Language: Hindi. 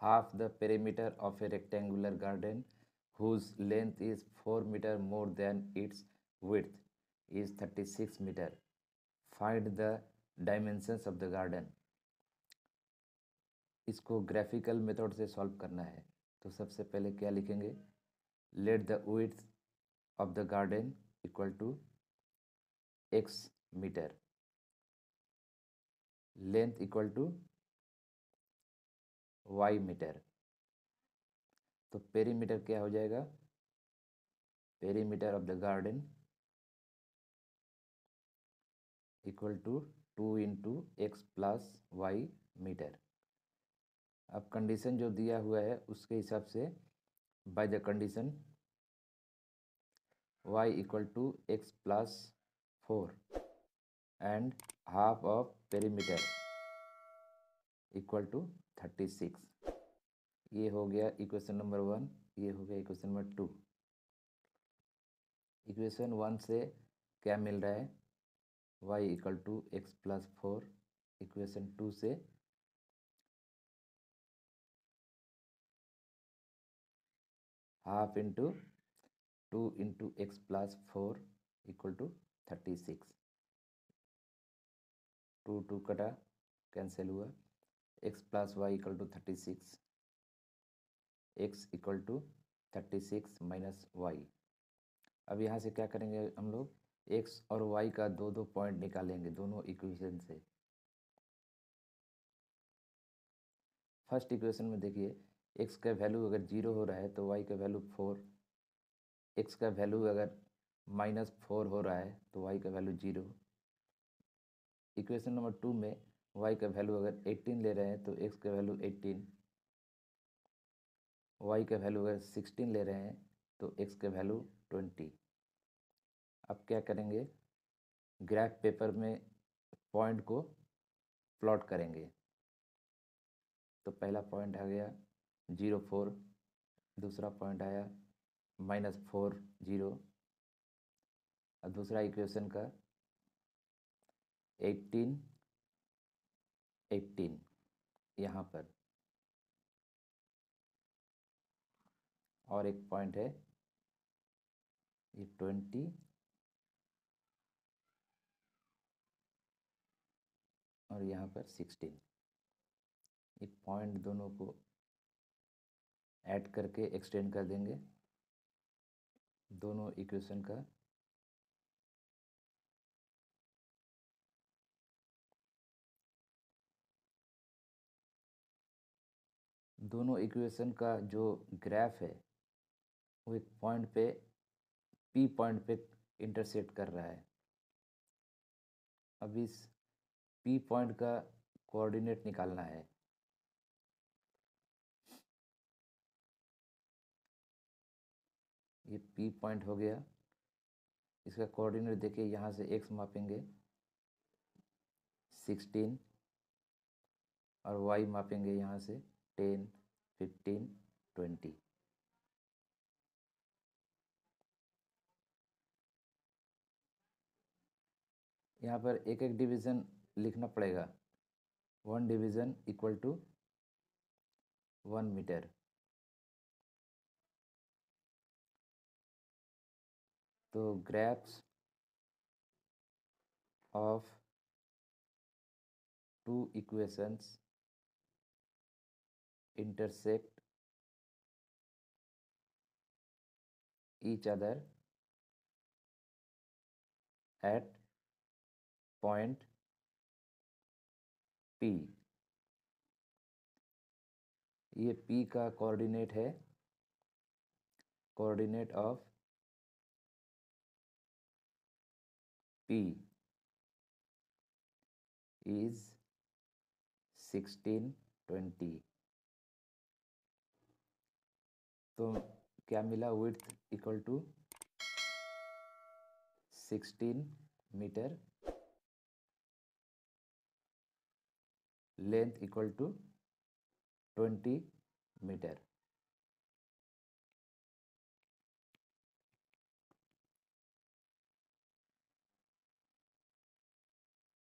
half the perimeter of a rectangular garden whose length is 4 meter more than its width is 36 meter. Find the dimensions of the garden. इसको ग्राफिकल मेथड से सॉल्व करना है। तो सबसे पहले क्या लिखेंगे, let the width of the garden equal to x metre, length equal to y metre. तो पेरीमीटर क्या हो जाएगा, perimeter of the garden equal to 2 into x plus y metre. अब कंडीशन जो दिया हुआ है उसके हिसाब से by the condition y equal to x plus 4 and half of perimeter equal to 36। ये हो गया इक्वेशन नंबर 1, ये हो गया इक्वेशन नंबर 2। इक्वेशन 1 से क्या मिल रहा है, y equal to x plus 4। Equation 2 से half into 2 into x plus 4 equal to 36। 2 2 कटा, कैंसिल हुआ, x plus y equal to 36, x equal to 36 minus y. अब यहाँ से क्या करेंगे हम लोग, x और y का दो दो पॉइंट निकालेंगे दोनों इक्वेशन से। फर्स्ट इक्वेशन में देखिए x का वैल्यू अगर 0 हो रहा है तो y का वैल्यू 4, x का वैल्यू अगर -4 हो रहा है तो y का वैल्यू 0। इक्वेशन नंबर 2 में y का वैल्यू अगर 18 ले रहे हैं तो x का वैल्यू 18, y का वैल्यू अगर 16 ले रहे हैं तो x का वैल्यू 20। अब क्या करेंगे, ग्राफ पेपर में पॉइंट को प्लॉट करेंगे। तो पहला पॉइंट आ गया 0 4, दूसरा पॉइंट आया -4 0, और दूसरा इक्वेशन का 18 18 यहाँ पर, और एक पॉइंट है ये 20 और यहाँ पर 16। ये पॉइंट दोनों को ऐड करके एक्सटेंड कर देंगे दोनों इक्वेशन का। दोनों इक्वेशन का जो ग्राफ है वो एक पॉइंट पे P पॉइंट पे इंटरसेक्ट कर रहा है। अब इस P पॉइंट का कोऑर्डिनेट निकालना है। ये P पॉइंट हो गया, इसका कोऑर्डिनेट देखिए, यहाँ से x मापेंगे 16 और y मापेंगे यहाँ से 10 15 20। यहाँ पर एक एक डिवीज़न लिखना पड़ेगा। 1 डिवीज़न इक्वल टू 1 मीटर। तो graphs of 2 equations intersect each other at point P। ये P का कोऑर्डिनेट है, कोऑर्डिनेट ऑफ P is 16 20। तो क्या मिला, width equal to 16 metre, length equal to 20 metre.